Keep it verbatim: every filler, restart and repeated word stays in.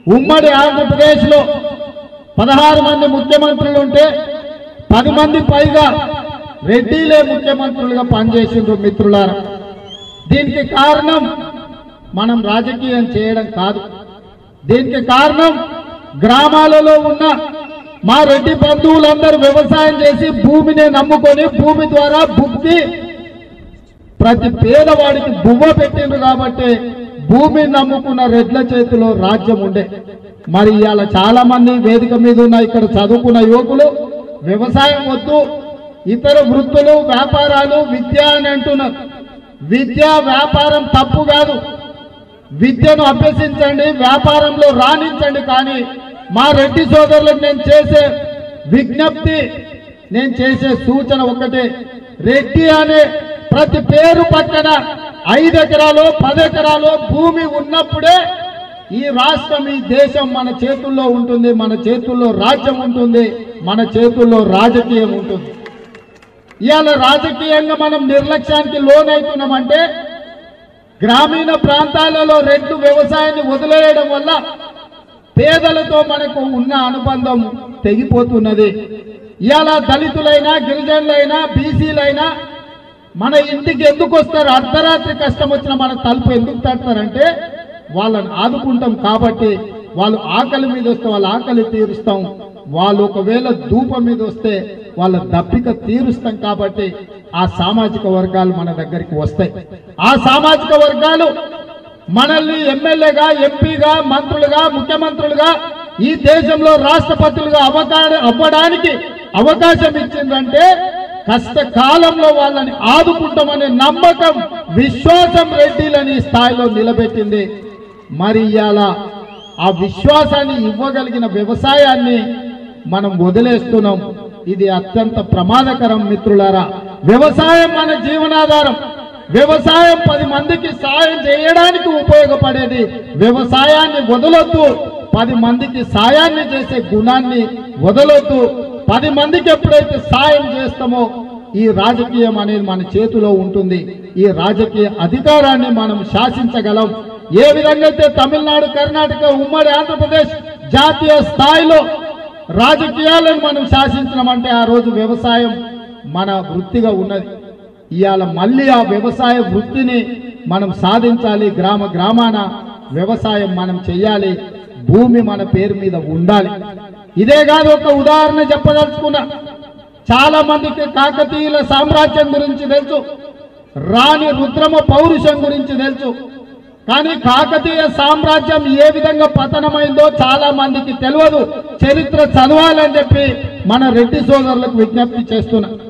ఉమ్మడి ఆంధ్రప్రదేశ్లో పదహారు మంది ముఖ్యమంత్రులు ఉంటే పది మంది పైగా రెడ్డిలే ముఖ్యమంత్రులుగా పనిచేసిండ్రు మిత్రులారా. దీనికి కారణం మనం రాజకీయం చేయడం కాదు. దీనికి కారణం గ్రామాలలో ఉన్న మా రెడ్డి బంధువులందరూ వ్యవసాయం చేసి భూమిని నమ్ముకొని భూమి ద్వారా భుక్తి ప్రతి పేదవాడికి బువ్వ పెట్టిండ్రు కాబట్టి భూమి నమ్ముకున్న రెడ్ల చేతిలో రాజ్యం ఉండే. మరి ఇవాళ చాలా మంది వేదిక మీద ఉన్న ఇక్కడ చదువుకున్న యువకులు వ్యవసాయం వద్దు, ఇతర వృత్తులు వ్యాపారాలు విద్య అని అంటున్నారు. విద్య వ్యాపారం తప్పు కాదు, విద్యను అభ్యసించండి, వ్యాపారంలో రాణించండి. కానీ మా రెడ్డి సోదరులకు నేను చేసే విజ్ఞప్తి, నేను చేసే సూచన ఒకటే, రెడ్డి అనే ప్రతి పేరు పక్కన ఐదు ఎకరాలు పది ఎకరాలు భూమి ఉన్నప్పుడే ఈ రాష్ట్రం ఈ దేశం మన చేతుల్లో ఉంటుంది, మన చేతుల్లో రాజ్యం ఉంటుంది, మన చేతుల్లో రాజకీయం ఉంటుంది. ఇవాళ రాజకీయంగా మనం నిర్లక్ష్యానికి లోనవుతున్నామంటే గ్రామీణ ప్రాంతాలలో రెడ్లు వ్యవసాయాన్ని వదిలేయడం వల్ల పేదలతో మనకు ఉన్న అనుబంధం తెగిపోతున్నది. ఇవాళ దళితులైనా గిరిజనులైనా బీసీలైనా మన ఇంటికి ఎందుకు వస్తారు? అర్ధరాత్రి కష్టం వచ్చిన మన తలుపు ఎందుకు తడతారంటే వాళ్ళని ఆదుకుంటాం కాబట్టి. వాళ్ళు ఆకలి మీద వస్తే వాళ్ళ ఆకలి తీరుస్తాం, వాళ్ళు ఒకవేళ ధూపం మీద వస్తే వాళ్ళ దప్పిక తీరుస్తాం కాబట్టి ఆ సామాజిక వర్గాలు మన దగ్గరికి వస్తాయి. ఆ సామాజిక వర్గాలు మనల్ని ఎమ్మెల్యేగా ఎంపీగా మంత్రులుగా ముఖ్యమంత్రులుగా ఈ దేశంలో రాష్ట్రపతులుగా అవకాశం అవ్వడానికి అవకాశం ఇచ్చిందంటే కష్టకాలంలో వాళ్ళని ఆదుకుంటామనే నమ్మకం విశ్వాసం రెడ్డిలని స్థాయిలో నిలబెట్టింది. మరి ఇవాళ ఆ విశ్వాసాన్ని ఇవ్వగలిగిన వ్యవసాయాన్ని మనం వదిలేస్తున్నాం. ఇది అత్యంత ప్రమాదకరం మిత్రులారా. వ్యవసాయం మన జీవనాధారం, వ్యవసాయం పది మందికి సాయం చేయడానికి ఉపయోగపడేది. వ్యవసాయాన్ని వదలొద్దు, పది మందికి సాయాన్ని చేసే గుణాన్ని వదలొద్దు. పది మందికి ఎప్పుడైతే సాయం చేస్తామో ఈ రాజకీయం అనేది మన చేతిలో ఉంటుంది. ఈ రాజకీయ అధికారాన్ని మనం శాసించగలం. ఏ విధంగా అయితే తమిళనాడు కర్ణాటక ఉమ్మడి ఆంధ్రప్రదేశ్ జాతీయ స్థాయిలో రాజకీయాలను మనం శాసించడమంటే ఆ రోజు వ్యవసాయం మన వృత్తిగా ఉన్నది. ఇవాళ మళ్ళీ ఆ వ్యవసాయ వృత్తిని మనం సాధించాలి. గ్రామ గ్రామాన వ్యవసాయం మనం చెయ్యాలి. భూమి మన పేరు మీద ఉండాలి. ఇదే కాదు, ఒక ఉదాహరణ చెప్పదలుచుకున్నా. చాలా మందికి కాకతీయుల సామ్రాజ్యం గురించి తెలుసు, రాణి రుద్రమ పౌరుషం గురించి తెలుసు. కానీ కాకతీయ సామ్రాజ్యం ఏ విధంగా పతనమైందో చాలా మందికి తెలియదు. చరిత్ర చదవాలని చెప్పి మన రెడ్డి సోదరులకు విజ్ఞప్తి చేస్తున్నా.